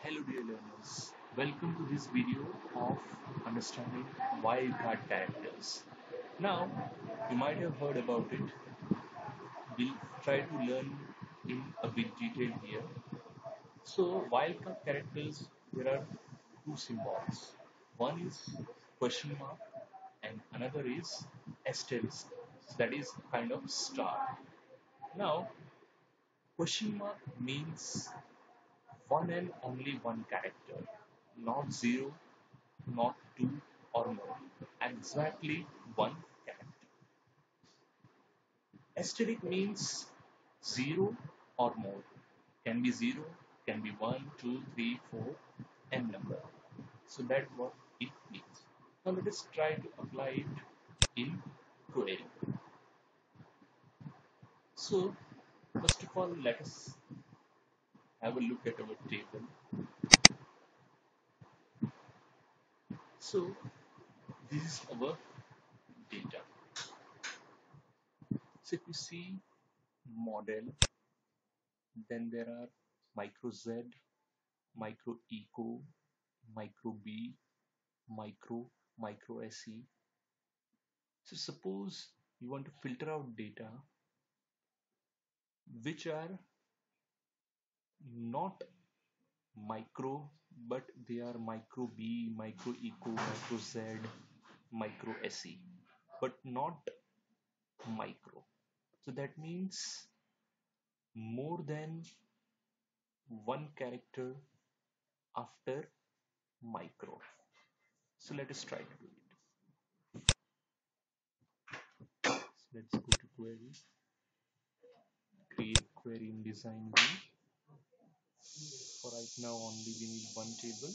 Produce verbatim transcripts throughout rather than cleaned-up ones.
Hello dear learners, welcome to this video of understanding wildcard characters. Now, you might have heard about it. We'll try to learn in a bit detail here. So, wildcard characters, there are two symbols. One is question mark and another is asterisk. That is kind of star. Now, question mark means one and only one character, not zero, not two or more, exactly one character. Asterisk means zero or more. Can be zero, can be one, two, three, four, n number. So that's what it means. Now let us try to apply it in query. So first of all, let us have a look at our table. So this is our data. So if you see model, then there are micro Z, micro eco, micro B, micro, micro S E. So suppose you want to filter out data which are not micro but they are micro B, micro eco, micro Z, micro S E, but not micro. So that means more than one character after micro. So let us try to do it. So let's go to query, create query in design view. For right now only we need one table.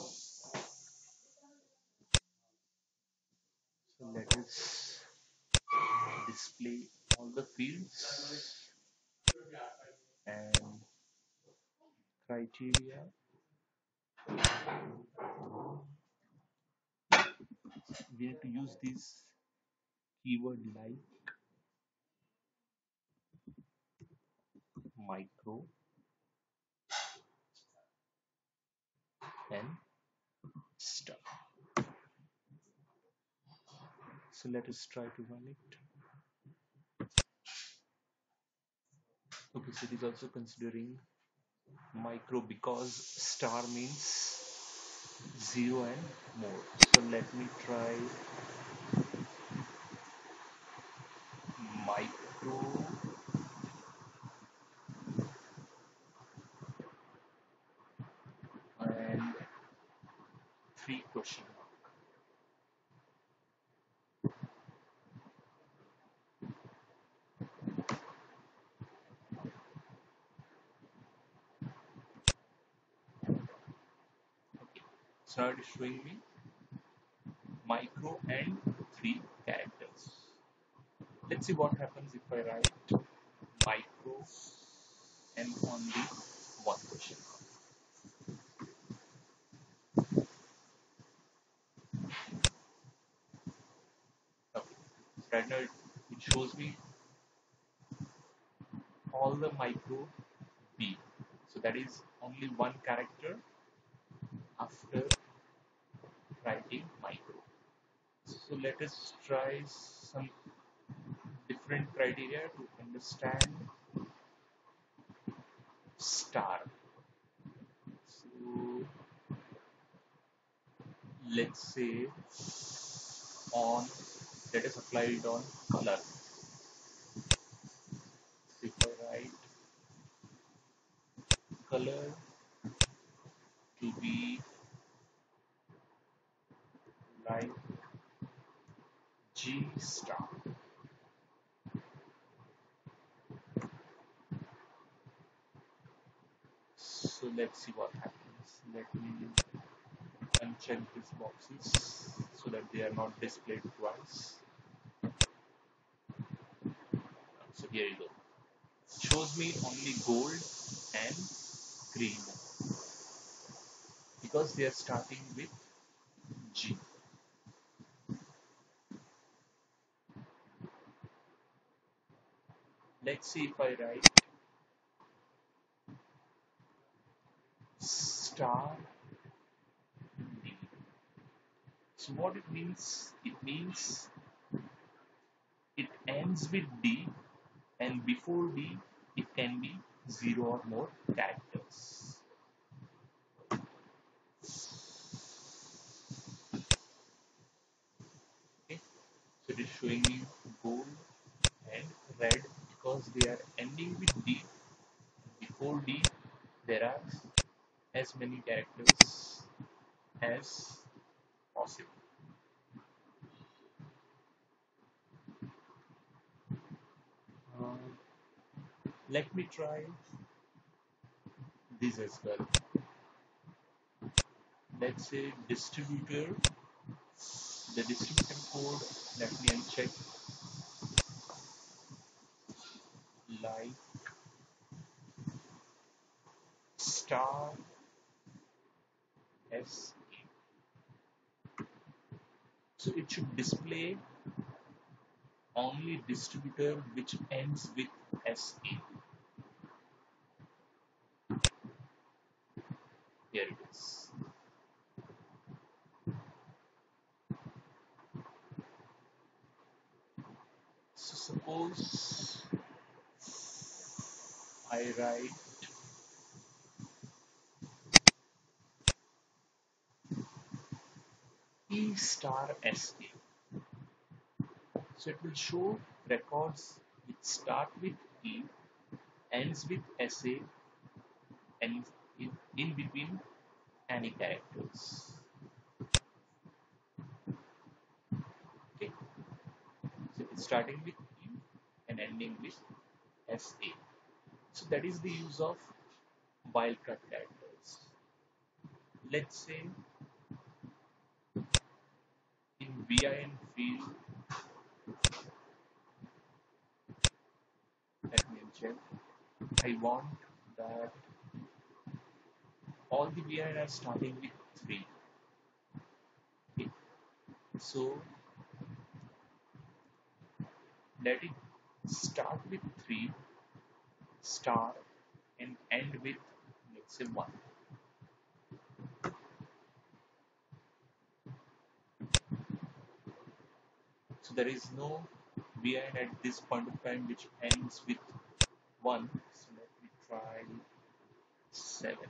So let us display all the fields and criteria. We need to use this keyword like micro and star. So let us try to run it. Okay, so it is also considering micro because star means zero and more. So let me try micro and three question mark. So now it is showing me micro and three characters. Let's see what happens if I write micro and only one question. Okay. So right now it, it shows me all the micro B. So that is only one character after writing micro. So let us try some different criteria to understand star. So let's say on, let us apply it on color. If I write color to be like G star. So let's see what happens. Let me uncheck these boxes so that they are not displayed twice. So here you go. It shows me only gold and green because they are starting with G. Let's see if I write star D. So what it means? It means it ends with D, and before D it can be zero or more characters. Okay, so it is showing you gold and red because they are ending with D. Before D there are as many characters as possible. Uh, Let me try this as well. Let's say distributor, the distributor code, let me uncheck, like star S. So it should display only distributor which ends with S A. Here it is. So suppose I write E star S A. So it will show records which start with E, ends with S A, and in, in between any characters. Okay, so it's starting with E and ending with S A. So that is the use of wildcard characters. Let's say in bin field, let me check. I want that all the bin are starting with three. Okay. So let it start with three, star, and end with, let's say, one. So there is no bin at this point of time which ends with one. So let me try seven.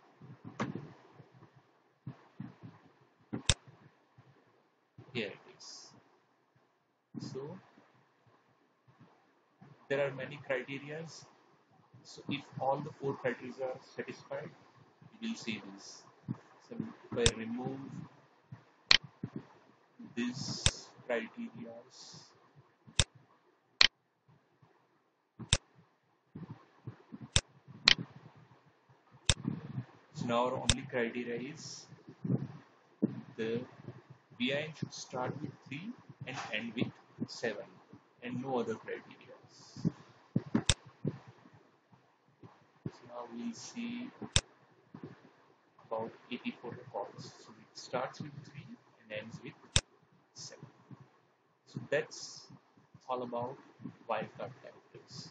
Here it is. So there are many criterias. So if all the four criteria are satisfied, you will see this. So if I remove these criteria, so now our only criteria is the bin should start with three and end with seven, and no other criteria. So now we'll see about eighty-four records. So it starts with three and ends with seven. So that's all about wildcard characters.